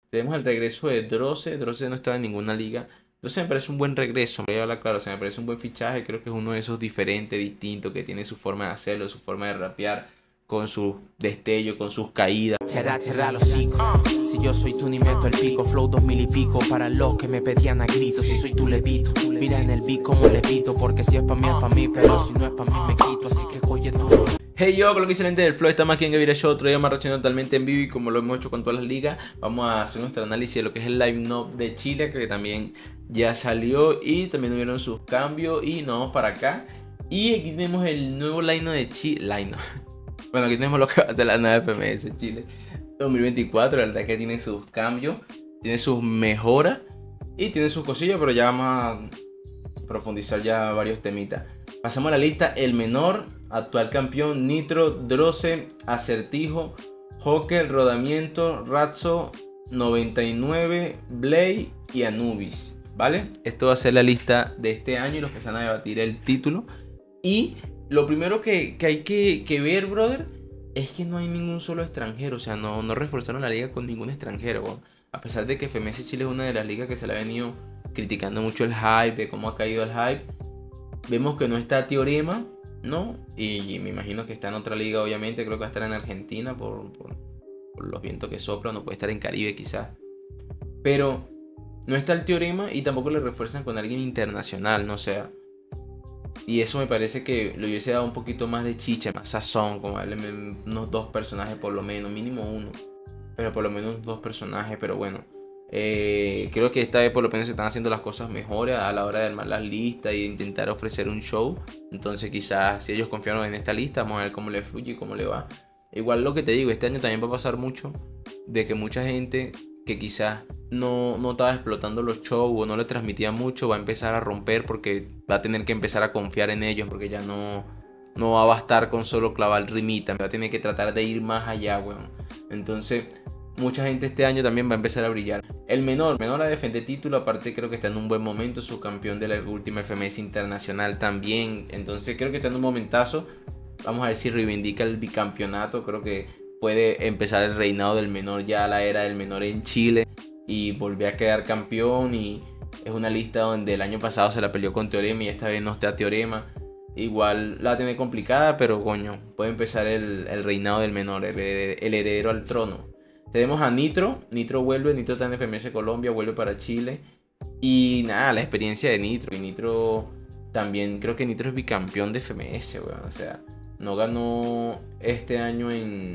Tenemos el regreso de Droce. Droce no estaba en ninguna liga. Droce me parece un buen regreso, voy a hablar claro, o sea, me parece un buen fichaje. Creo que es uno de esos diferentes, distintos, que tiene su forma de hacerlo, su forma de rapear, con su destello, con sus caídas. Cerra los hocico. Si yo soy tú ni meto el pico. Flow 2000 y pico para los que me pedían a gritos. Si soy tú levito, mira en el beat como levito. Porque si es pa' mí es pa' mí, pero si no es pa' mí me quito. Así que oye tú. Hey yo, con lo que excelente del Flow, estamos aquí en Gaviria Show, otro día más reaccionando totalmente en vivo y como lo hemos hecho con todas las ligas, vamos a hacer nuestro análisis de lo que es el Line Up de Chile, que también ya salió y también hubieron sus cambios y nos vamos para acá. Y aquí tenemos el nuevo Line de Chile, bueno, aquí tenemos lo que va a ser la nueva FMS Chile 2024, la verdad es que tiene sus cambios, tiene sus mejoras y tiene sus cosillas, pero ya vamos a profundizar ya varios temitas. Pasamos a la lista: el menor, actual campeón, Nitro, Droce, Acertijo, Joker, Rodamiento, Ratso, 99, Blade y Anubis. ¿Vale? Esto va a ser la lista de este año y los que se van a debatir el título. Y lo primero que hay que ver, brother, es que no hay ningún solo extranjero. O sea, no reforzaron la liga con ningún extranjero, bro. A pesar de que FMS Chile es una de las ligas que se le ha venido criticando mucho el hype, de cómo ha caído el hype. Vemos que no está Teorema, ¿no? Y me imagino que está en otra liga, obviamente. Creo que va a estar en Argentina por los vientos que soplan. No puede estar en Caribe, quizás. Pero no está el Teorema y tampoco le refuerzan con alguien internacional, no sé. Y eso me parece que le hubiese dado un poquito más de chicha, más sazón, como darle unos dos personajes por lo menos, mínimo uno. Pero por lo menos dos personajes, pero bueno. Creo que esta vez por lo menos se están haciendo las cosas mejores a la hora de armar las listas y intentar ofrecer un show. Entonces quizás si ellos confiaron en esta lista, vamos a ver cómo le fluye y cómo le va. Igual lo que te digo, este año también va a pasar mucho de que mucha gente que quizás no estaba explotando los shows o no le transmitía mucho va a empezar a romper porque va a tener que empezar a confiar en ellos porque ya no va a bastar con solo clavar rimita, va a tener que tratar de ir más allá, weón. Entonces mucha gente este año también va a empezar a brillar. El menor a defender título, aparte creo que está en un buen momento, subcampeón de la última FMS internacional también. Entonces creo que está en un momentazo. Vamos a ver si reivindica el bicampeonato. Creo que puede empezar el reinado del menor, ya la era del menor en Chile. Y volver a quedar campeón. Y es una lista donde el año pasado se la peleó con Teorema y esta vez no está Teorema. Igual la tiene complicada, pero coño, puede empezar el reinado del menor, el heredero al trono. Tenemos a Nitro. Nitro vuelve, Nitro está en FMS Colombia, vuelve para Chile. Y nada, la experiencia de Nitro. Y Nitro también, creo que Nitro es bicampeón de FMS, weón. O sea, no ganó este año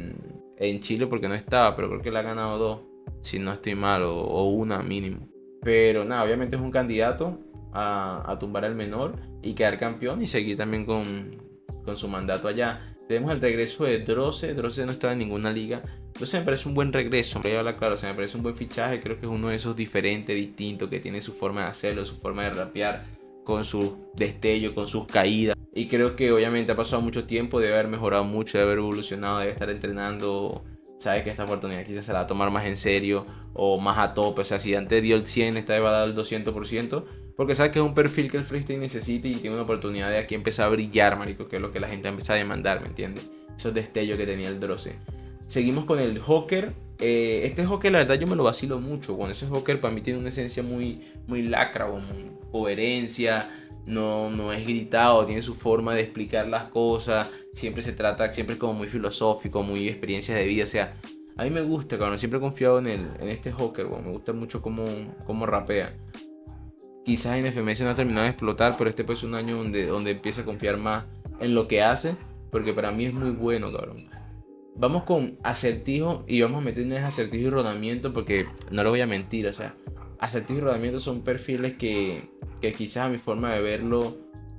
en Chile porque no estaba, pero creo que la ha ganado dos, si no estoy mal, o una mínimo. Pero nada, obviamente es un candidato a tumbar al menor y quedar campeón y seguir también con su mandato allá. Tenemos el regreso de Droce. Droce no estaba en ninguna liga. Droce me parece un buen regreso, voy a hablar claro, o sea, me parece un buen fichaje. Creo que es uno de esos diferentes, distintos, que tiene su forma de hacerlo, su forma de rapear, con su destello, con sus caídas. Y creo que obviamente ha pasado mucho tiempo, debe haber mejorado mucho, debe haber evolucionado, debe estar entrenando. Sabe que esta oportunidad quizás se la va a tomar más en serio o más a tope. O sea, si antes dio el 100, esta vez va a dar el 200%. Porque sabe que es un perfil que el freestyle necesita y tiene una oportunidad de aquí empezar a brillar, marico, que es lo que la gente empieza a demandar, ¿me entiendes? Esos destellos que tenía el Droce. Seguimos con el Joker. Este Joker, la verdad, yo me lo vacilo mucho. Bueno, ese Joker para mí tiene una esencia muy lacra, o muy coherencia. No es gritado, tiene su forma de explicar las cosas. Siempre se trata, siempre es como muy filosófico, muy experiencias de vida. O sea, a mí me gusta, cabrón. Siempre he confiado en este Joker, bueno, me gusta mucho cómo rapea. Quizás en FMS no ha terminado de explotar, pero este pues es un año donde empieza a confiar más en lo que hace, porque para mí es muy bueno, cabrón. Vamos con Acertijo y vamos a meternos en Acertijo y Rodamiento porque no lo voy a mentir, o sea, Acertijo y Rodamiento son perfiles que quizás a mi forma de verlo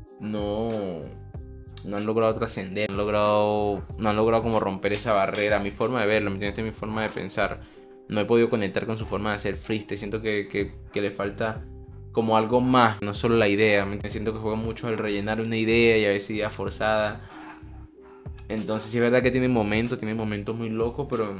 no, no han logrado trascender, no han logrado como romper esa barrera, a mi forma de verlo, ¿me entiendes? Esta es mi forma de pensar. No he podido conectar con su forma de hacer freestyle, siento que le falta como algo más, no solo la idea, ¿me entiendes? Siento que juega mucho al rellenar una idea y a veces idea forzada. Entonces sí es verdad que tiene momentos muy locos, pero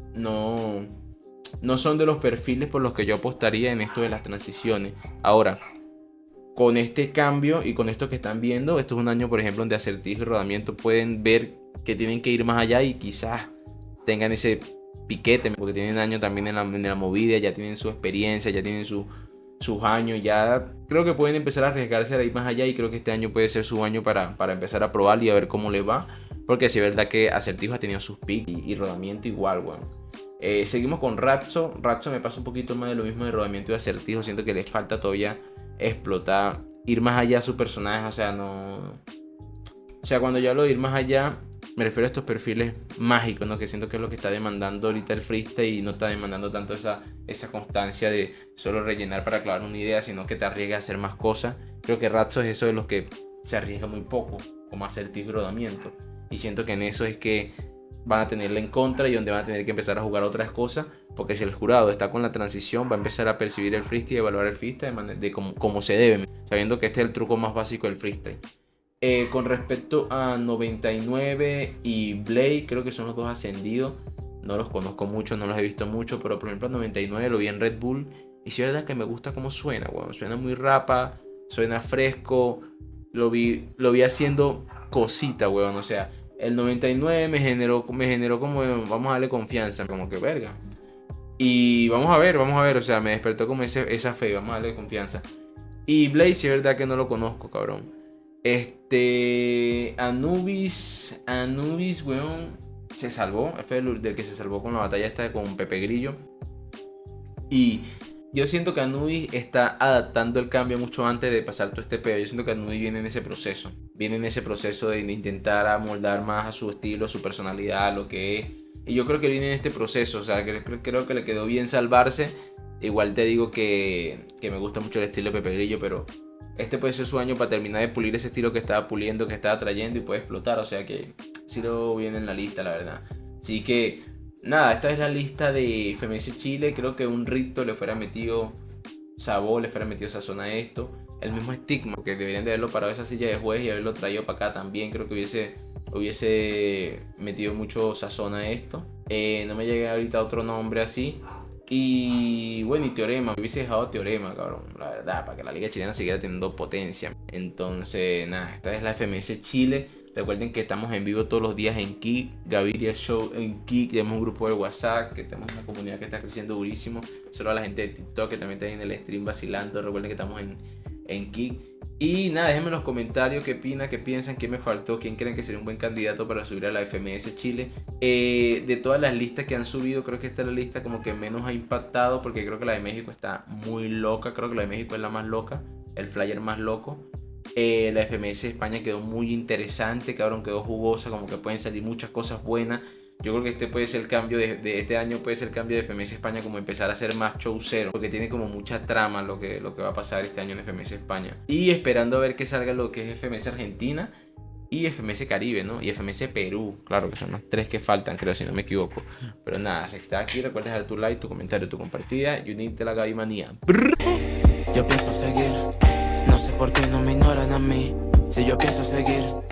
no son de los perfiles por los que yo apostaría en esto de las transiciones. Ahora, con este cambio y con esto que están viendo, esto es un año, por ejemplo, donde Acertijo y Rodamiento pueden ver que tienen que ir más allá y quizás tengan ese piquete, porque tienen años también en la movida, ya tienen su experiencia, ya tienen sus años, ya creo que pueden empezar a arriesgarse a ir más allá y creo que este año puede ser su año para empezar a probar y a ver cómo les va, porque sí es verdad que Acertijo ha tenido sus picks y Rodamiento igual, weón. Seguimos con Ratso. Ratso me pasa un poquito más de lo mismo de Rodamiento y Acertijo, siento que les falta todavía explotar, ir más allá a sus personajes, o sea, no... O sea, cuando yo hablo de ir más allá, me refiero a estos perfiles mágicos, ¿no? Que siento que es lo que está demandando ahorita el freestyle y no está demandando tanto esa constancia de solo rellenar para clavar una idea, sino que te arriesgas a hacer más cosas. Creo que Ratso es eso de los que se arriesga muy poco, como Acertijo y Rodamiento. Y siento que en eso es que van a tenerle en contra y donde van a tener que empezar a jugar otras cosas, porque si el jurado está con la transición, va a empezar a percibir el freestyle y evaluar el freestyle de como se debe, sabiendo que este es el truco más básico del freestyle. Con respecto a 99 y Blade, creo que son los dos ascendidos. No los conozco mucho, no los he visto mucho, pero por ejemplo 99 lo vi en Red Bull y sí es verdad que me gusta cómo suena, bueno, suena muy rapa, suena fresco, lo vi haciendo cosita, weón, o sea, el 99 me generó como, vamos a darle confianza, como que verga. Y vamos a ver, o sea, me despertó como esa fe, vamos a darle confianza. Y Blade sí es verdad que no lo conozco, cabrón. Anubis, weón, se salvó. Fue del que se salvó con la batalla esta con Pepe Grillo. Y yo siento que Anubis está adaptando el cambio mucho antes de pasar todo este pedo. Yo siento que Anubis viene en ese proceso. Viene en ese proceso de intentar amoldar más a su estilo, a su personalidad, a lo que es. Y yo creo que viene en este proceso. O sea, creo que le quedó bien salvarse. Igual te digo que me gusta mucho el estilo de Pepe Grillo, pero este puede ser su año para terminar de pulir ese estilo que estaba puliendo, que estaba trayendo y puede explotar. O sea que sí lo viene en la lista, la verdad. Así que nada, esta es la lista de FMS Chile. Creo que un Rito le fuera metido sabor, le fuera metido sazón a esto. El mismo estigma, que deberían de haberlo parado esa silla de juez y haberlo traído para acá también. Creo que hubiese metido mucho sazón a esto. No me llega ahorita otro nombre así. Y bueno, y Teorema, me hubiese dejado Teorema, cabrón, la verdad, para que la liga chilena siguiera teniendo potencia. Entonces, nada, esta es la FMS Chile. Recuerden que estamos en vivo todos los días en Kik, Gaviria Show en Kik. Tenemos un grupo de WhatsApp, que tenemos una comunidad que está creciendo durísimo. Solo a la gente de TikTok que también está en el stream vacilando. Recuerden que estamos en Kik. Y nada, déjenme en los comentarios qué opinan, qué piensan, qué me faltó, quién creen que sería un buen candidato para subir a la FMS Chile. De todas las listas que han subido, creo que esta es la lista como que menos ha impactado, porque creo que la de México está muy loca. Creo que la de México es la más loca, el flyer más loco. La FMS España quedó muy interesante, cabrón, quedó jugosa, como que pueden salir muchas cosas buenas. Yo creo que este puede ser el cambio de este año, puede ser el cambio de FMS España, como empezar a hacer más showcero, porque tiene como mucha trama lo que va a pasar este año en FMS España. Y esperando a ver que salga lo que es FMS Argentina y FMS Caribe, ¿no? Y FMS Perú, claro que son los tres que faltan, creo, si no me equivoco. Pero nada, está aquí, recuerda dejar tu like, tu comentario, tu compartida y unirte a la Gavimanía. Yo pienso seguir, no sé por qué no me ignoran a mí. Si yo pienso seguir